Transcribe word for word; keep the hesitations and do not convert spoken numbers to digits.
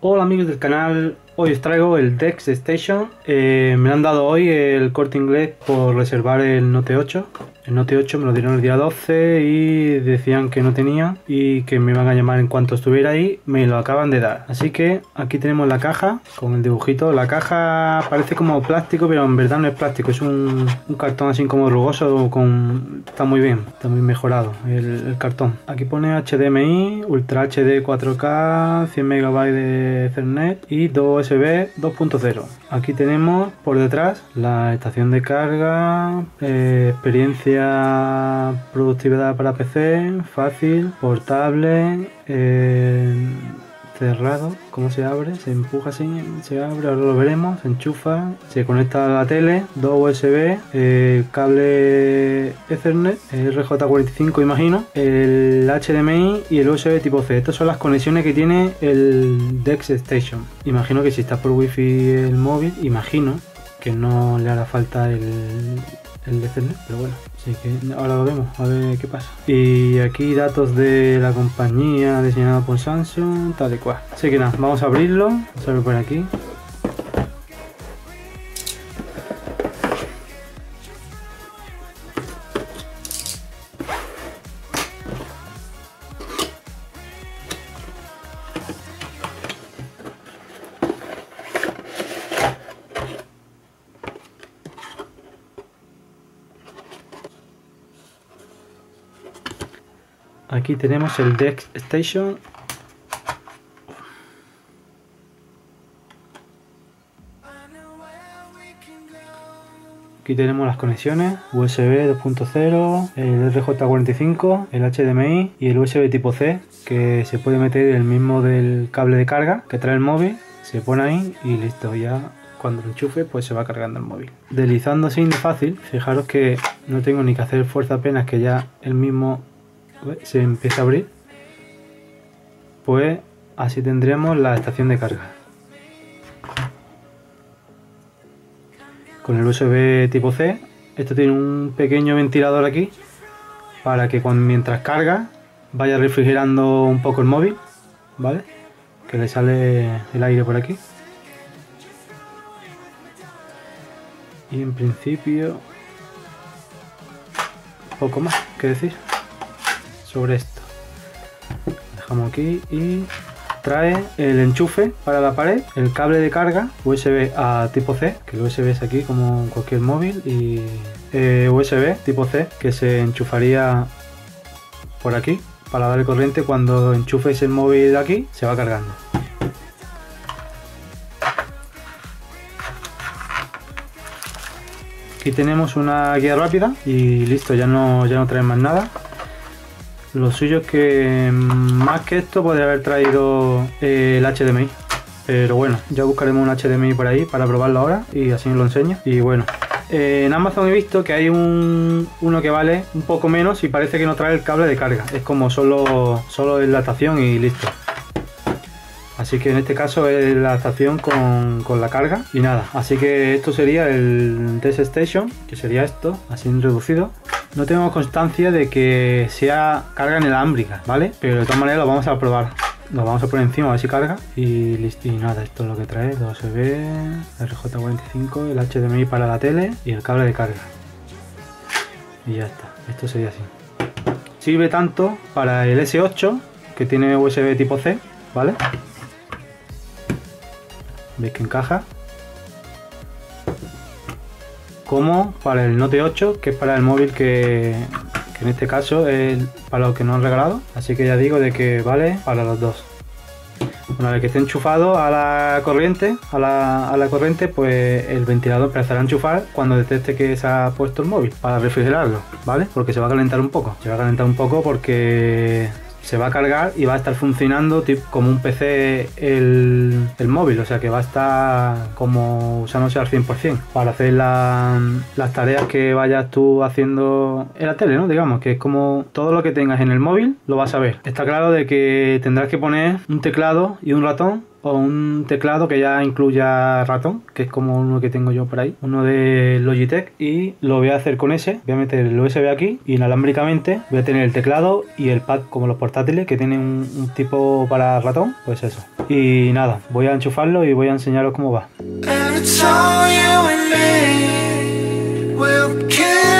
Hola amigos del canal, hoy os traigo el DexStation. Eh, me han dado hoy el Corte Inglés por reservar el Note ocho. El Note ocho me lo dieron el día doce y decían que no tenía y que me iban a llamar en cuanto estuviera ahí. Me lo acaban de dar. Así que aquí tenemos la caja con el dibujito. La caja parece como plástico, pero en verdad no es plástico. Es un, un cartón así como rugoso. Con... Está muy bien, está muy mejorado el, el cartón. Aquí pone H D M I, Ultra H D cuatro K, cien megabytes de Ethernet y dos U S B dos punto cero. Aquí tenemos por detrás la estación de carga, eh, experiencia, productividad para P C, fácil, portable, eh, cerrado. ¿Cómo se abre? Se empuja así, se abre, ahora lo veremos. Se enchufa, se conecta a la tele, dos U S B, eh, cable Ethernet, R J cuarenta y cinco imagino, el H D M I y el U S B tipo C. Estas son las conexiones que tiene el DexStation. Imagino que si está por wifi el móvil, imagino que no le hará falta el, el Ethernet, pero bueno. Así que ahora lo vemos, a ver qué pasa. Y aquí datos de la compañía diseñada por Samsung, tal y cual. Así que nada, vamos a abrirlo. Vamos a abrirlo por aquí. Aquí tenemos el DexStation. Aquí tenemos las conexiones, U S B dos punto cero, el R J cuarenta y cinco, el H D M I y el U S B tipo C, que se puede meter el mismo del cable de carga que trae el móvil. Se pone ahí y listo, ya cuando lo enchufe pues se va cargando el móvil. Deslizando así de fácil, fijaros que no tengo ni que hacer fuerza apenas, que ya el mismo se empieza a abrir. Pues así tendremos la estación de carga con el U S B tipo C. Esto tiene un pequeño ventilador aquí para que cuando, mientras carga, vaya refrigerando un poco el móvil, ¿vale? Que le sale el aire por aquí. Y en principio poco más que decir sobre esto. Dejamos aquí y trae el enchufe para la pared, el cable de carga U S B a tipo C, que el U S B es aquí como en cualquier móvil, y eh, U S B tipo C que se enchufaría por aquí para darle corriente. Cuando enchufes el móvil de aquí se va cargando. Aquí tenemos una guía rápida y listo, ya no, ya no trae más nada. Lo suyo es que más que esto podría haber traído eh, el H D M I, pero bueno, ya buscaremos un H D M I por ahí para probarlo ahora y así os lo enseño. Y bueno, eh, en Amazon he visto que hay un uno que vale un poco menos y parece que no trae el cable de carga, es como solo, solo es la estación y listo. Así que en este caso es la estación con, con la carga y nada. Así que esto sería el DexStation, que sería esto, así reducido. No tengo constancia de que sea carga inalámbrica, ¿vale? Pero de todas maneras lo vamos a probar. Lo vamos a poner encima a ver si carga y listo. Y nada, esto es lo que trae: dos U S B, R J cuarenta y cinco, el H D M I para la tele y el cable de carga. Y ya está, esto sería así. Sirve tanto para el S ocho, que tiene U S B tipo C, ¿vale? Veis que encaja. Como para el Note ocho, que es para el móvil que, que en este caso es para lo que nos han regalado. Así que ya digo de que vale para los dos. Una vez que esté enchufado a la corriente, a la, a la corriente, pues el ventilador empezará a enchufar cuando detecte que se ha puesto el móvil para refrigerarlo, ¿vale? Porque se va a calentar un poco. Se va a calentar un poco porque se va a cargar y va a estar funcionando tipo, como un P C el, el móvil, o sea que va a estar como usándose al cien por cien para hacer la, las tareas que vayas tú haciendo en la tele, ¿no? Digamos que es como todo lo que tengas en el móvil lo vas a ver. Está claro de que tendrás que poner un teclado y un ratón o un teclado que ya incluya ratón, que es como uno que tengo yo por ahí, uno de Logitech, y lo voy a hacer con ese. Voy a meter el U S B aquí y inalámbricamente voy a tener el teclado y el pad como los portátiles que tienen un, un tipo para ratón, pues eso. Y nada, voy a enchufarlo y voy a enseñaros cómo va. And it's all you and me. We'll